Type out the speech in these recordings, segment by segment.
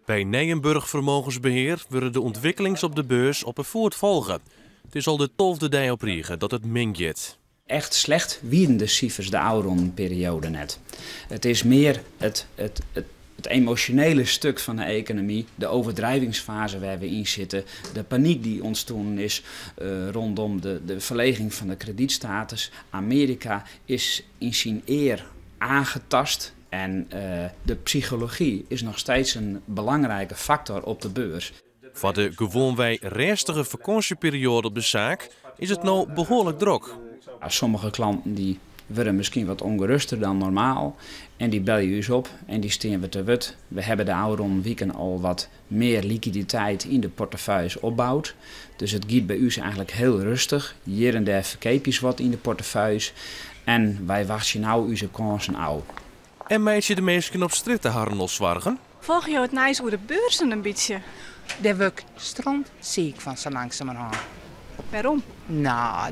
Bij Nijenburg Vermogensbeheer worden de ontwikkelings op de beurs op een voortvolgen. Het is al de 12e dag op rij dat het mingt. Echt slecht wieren de cijfers de Auron-periode net. Het is meer het emotionele stuk van de economie, de overdrijvingsfase waar we in zitten, de paniek die ontstonden is rondom de verleging van de kredietstatus. Amerika is in zijn eer aangetast en de psychologie is nog steeds een belangrijke factor op de beurs. Voor de gewoonwij restige vakantieperiode op de zaak is het nou behoorlijk druk. Sommige klanten die worden misschien wat ongeruster dan normaal en die bellen je op en die staan we te wut. We hebben de Auron weekend al wat meer liquiditeit in de portefeuilles opbouwd. Dus het gaat bij u eigenlijk heel rustig. Hier en daar verkeepjes wat in de portefeuilles en wij wachten nou onze kansen aan. En meisje de mensen op stritten harnels zwargen? Volg je het nice hoe de beurzen een beetje? Daar word ik strontziek van zo langzamerhand. Waarom? Nou,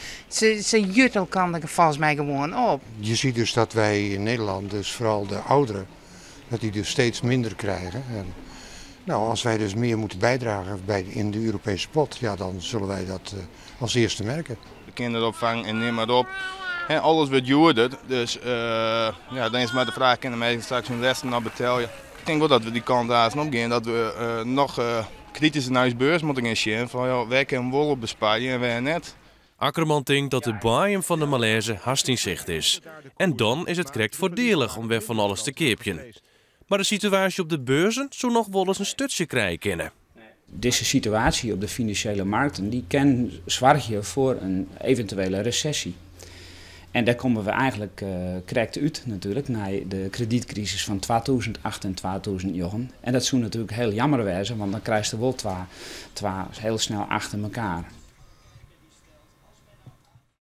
ze juttel kan er volgens mij gewoon op. Je ziet dus dat wij in Nederland, dus vooral de ouderen, dat die dus steeds minder krijgen. En, nou, als wij dus meer moeten bijdragen in de Europese pot, ja, dan zullen wij dat als eerste merken. De kinderopvang en neem maar op. En alles wordt duurder, dus ja, dan is maar de vraag, kunnen wij straks hun resten nog betalen? Ik denk wel dat we die kant aan op gaan, dat we nog kritisch naar de beurs moeten gaan zien. Van ja, wij kunnen wol op besparen en wij net. Akkerman denkt dat de buien van de malaise haast in zicht is. En dan is het correct voordelig om weer van alles te keepjen. Maar de situatie op de beurzen zou nog wel eens een stutje krijgen kunnen. Deze situatie op de financiële markten die kan zorgen voor een eventuele recessie. En daar komen we eigenlijk correct uit natuurlijk na de kredietcrisis van 2008 en 2009. En dat zou natuurlijk heel jammer wezen, want dan krijg je wel twee heel snel achter elkaar.